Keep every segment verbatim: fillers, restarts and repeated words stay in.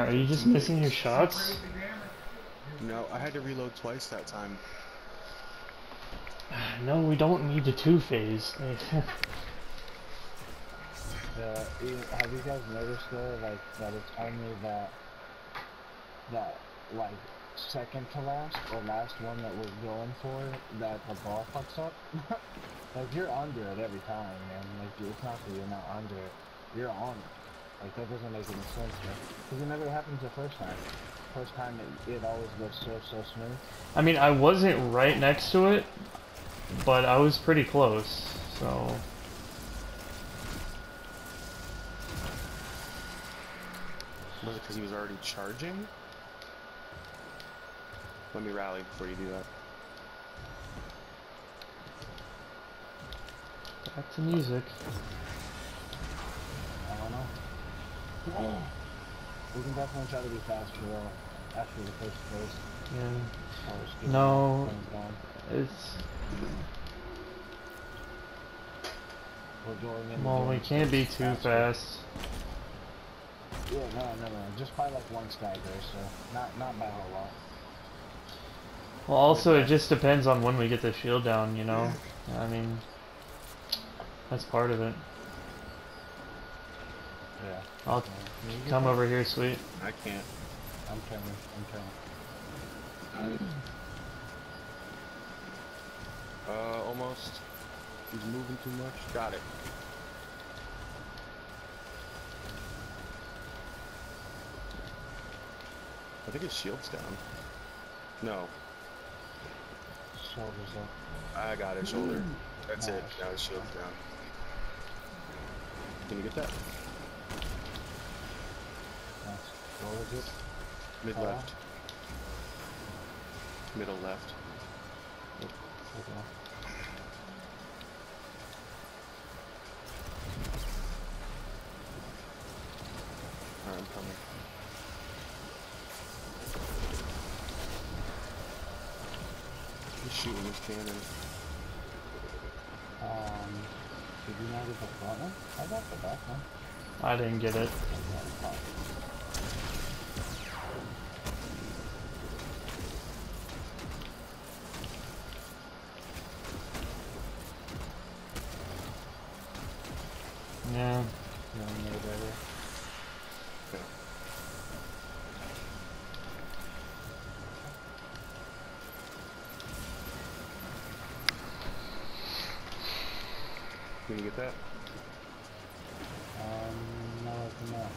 Are you just missing your shots? No, I had to reload twice that time. No, we don't need the two-phase. Uh, have you guys noticed though, like, that it's only that, that, like, second to last, or last one that we're going for, that the ball fucks up? Like, you're under it every time, man. Like, it's not that you're not under it. You're on it. Like, that doesn't make any sense, man. Because it never happens the first time. First time, it, it always goes so, so smooth. I mean, I wasn't right next to it, but I was pretty close, so... Was it because he was already charging? Let me rally before you do that. Back to music. I don't know. We can definitely try to be faster though, after the first phase. Yeah. No, it's... We're going in Well, we can't be too faster. fast. Yeah, no, no, no. Just by like one stagger, so not not by a whole lot. Well, also, it just depends on when we get the shield down, you know? I mean... That's part of it. Yeah. I'll Okay. come over here, sweet. I can't. I'm coming. I'm coming. Uh, almost. He's moving too much. Got it. I think his shield's down. No. Shoulders up. I got it, shoulder. That's Nice. it. Now his shield's down. Can you get that? Nice. What was it? Mid Uh, left. Middle left. Okay. Alright, I'm coming. He's shooting his cannon. Um, did you not get the front one? I got the back one. I didn't get it. Yeah. No, no better. Okay. Can you get that? Um, no, I cannot.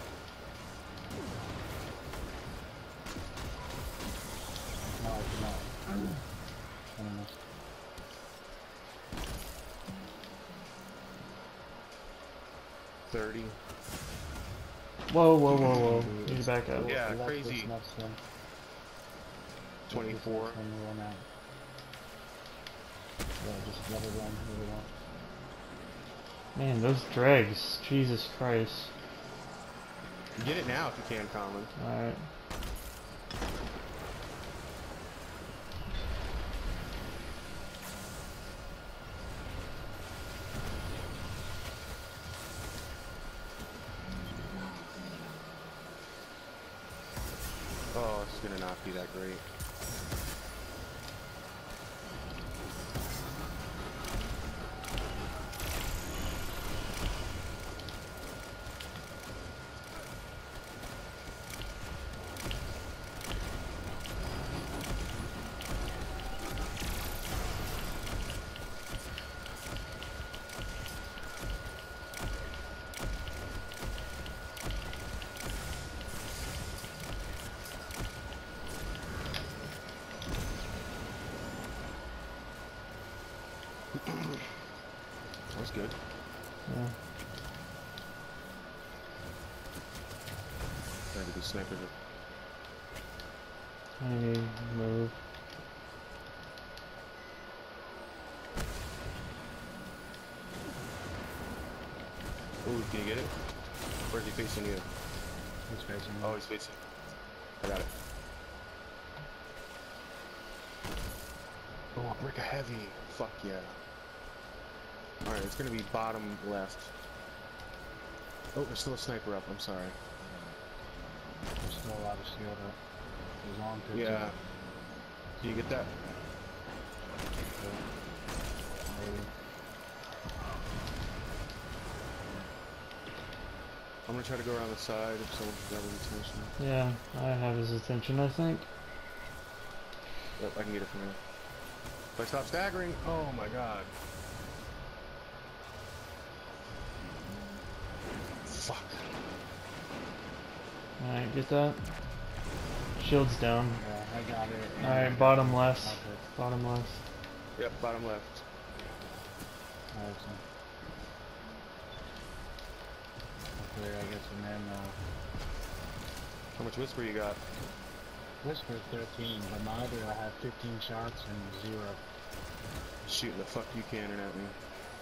No, I cannot. I don't know. thirty. Whoa, whoa, whoa, whoa. Need to back up. Yeah, Left crazy. this next one. twenty-four. Left this next one, we run out. Yeah, just let it run, let it run. Man, those dregs. Jesus Christ. Get it now if you can, Colin. Alright. Oh, this is gonna not be that great. That was good. Yeah. Trying to be sniper. Maybe move. Ooh, can you get it? Where's he facing you? He's facing me. Oh, he's facing. I got it. Oh, brick of heavy. Fuck yeah. Alright, it's gonna be bottom left. Oh, there's still a sniper up. I'm sorry. There's still a lot of shield up. As long as Yeah. Can you get that? maybe. I'm gonna try to go around the side if someone's grabbing attention. Yeah, I have his attention, I think. Yep, I can get it from here. If I stop staggering, oh my god. Fuck. Alright, get that. Shield's down. Yeah, I got it. Alright, bottom left. Okay. Bottom left. Yep, bottom left. Alright, so. Hopefully I get some ammo. How much whisper you got? Whisper thirteen, but neither I have fifteen shots and zero. Shooting the fuck you cannon at me.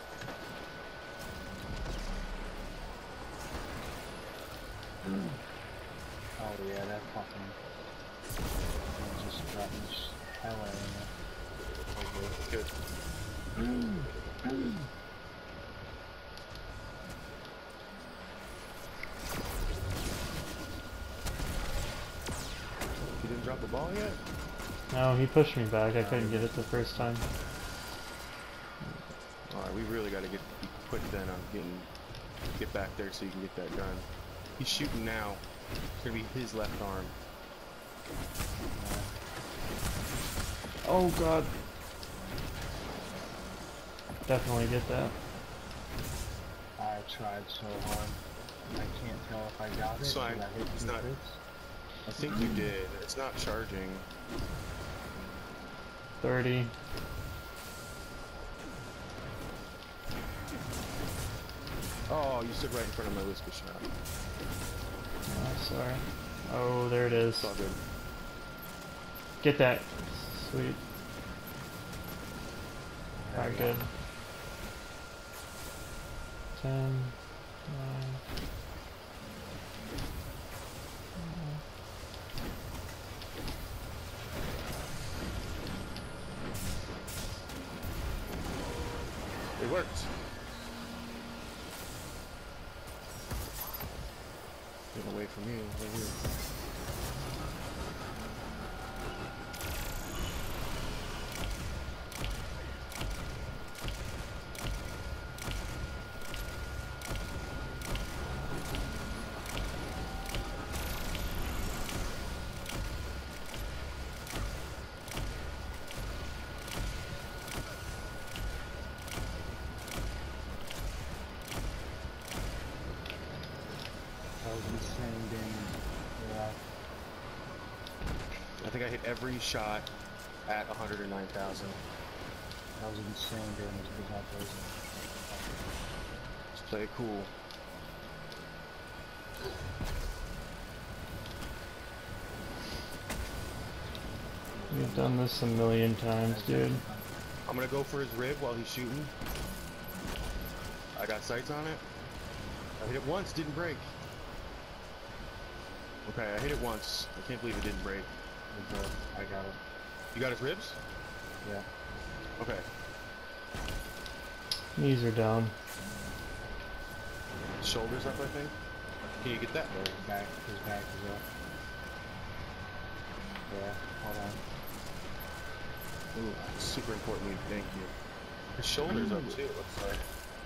Oh yeah, that fucking thing just dropped me sh- hell out of Good. You didn't drop the ball yet? No, he pushed me back. I couldn't get it the first time. Alright, we really gotta get be quick then on getting get back there so you can get that gun. He's shooting now. It's gonna be his left arm. Oh god. Definitely get that. I tried so hard. I can't tell if I got it. It's fine. Did I hit It's two not- hits? I think you did. It's not charging. thirty. Oh, you stood right in front of my whisper shot. Oh, sorry. Oh, there it is. It's all good. Get that. Sweet. Alright, good. Ten. Nine. It worked. Get away from you, right here. That was insane damage. Yeah. I think I hit every shot at one hundred nine thousand. That was insane damage because that was. Just play it cool. We've done this a million times, dude. I'm gonna go for his rib while he's shooting. I got sights on it. I hit it once, didn't break. Okay, I hit it once. I can't believe it didn't break. Okay, I got it. You got his ribs? Yeah. Okay. Knees are down. Shoulders up, I think. Can you get that? Yeah, his back, his back is up. Yeah, hold on. Ooh, super important. Thank you. His shoulders up too. It looks like.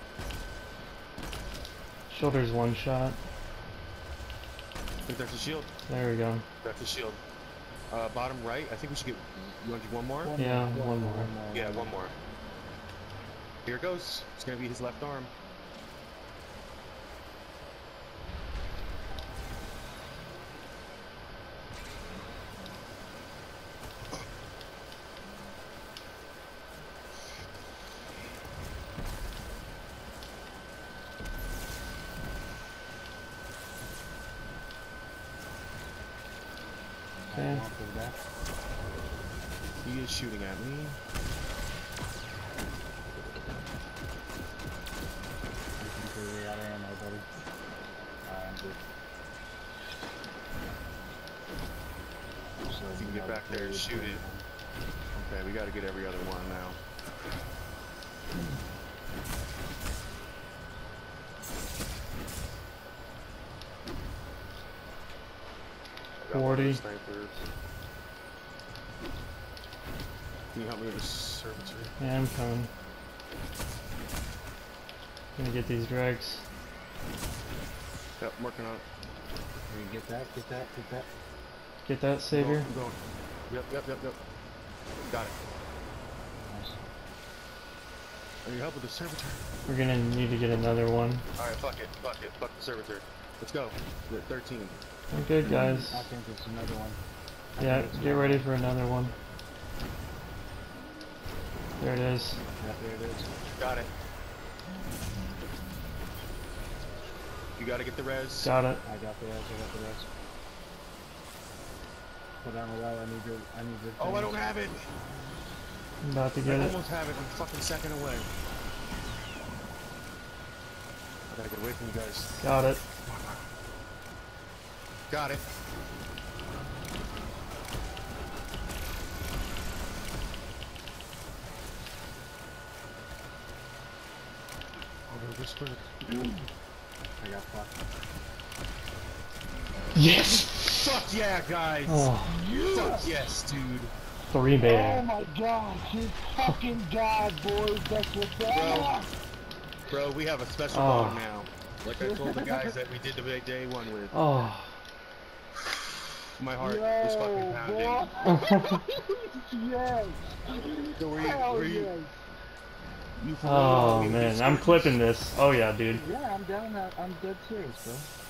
Shoulders one shot. I think that's a shield. There we go. That's a shield. Uh, bottom right. I think we should get. You want to do one more? One Yeah, more, one more. Yeah, one more. Here it goes. It's gonna be his left arm. Okay. One for the back. He is shooting at me. You completely out of ammo, buddy. Alright, I'm good. So If you can get have back there and really shoot good it. one. Okay, we got to get every other one now. I got one of forty. those snipers. Can you help me with the servitor? Yeah, I'm coming. Gonna get these dregs. Yep, I'm working on it. Can you get that? Get that? Get that? Get that, Savior? I'm going. Yep, yep, yep, yep. Got it. Nice. I need help with the servitor. We're gonna need to get another one. Alright, fuck it, fuck it, fuck the servitor. Let's go. We're at thirteen. We're good, guys. I think it's another one. I Yeah, think it's get another ready one. for another one. There it is. Yeah, there it is. Got it. You gotta get the res. Got it. I got the rest. I got the rest. Put on a row. I need your. I need your. Oh, I don't have it. I'm about to I get it. almost have it. I'm a fucking second away. I gotta get away from you guys. Got it. Got it. Oh, they're whispering. I got fucked. Yes! Fuck yeah, guys! Oh, Fuck yes, dude. three Oh bear. my god, you fucking god, boys. That's what's up. Bro, we have a special Oh. bond now. Like I told the guys that we did the big day one with. Oh. My heart was fucking pounding. boy. Yes. So were you, Hell were you, yes. you for real? Oh We- we man, I'm started- clipping this. Oh yeah, dude. Yeah, I'm down. that- I'm dead serious, bro.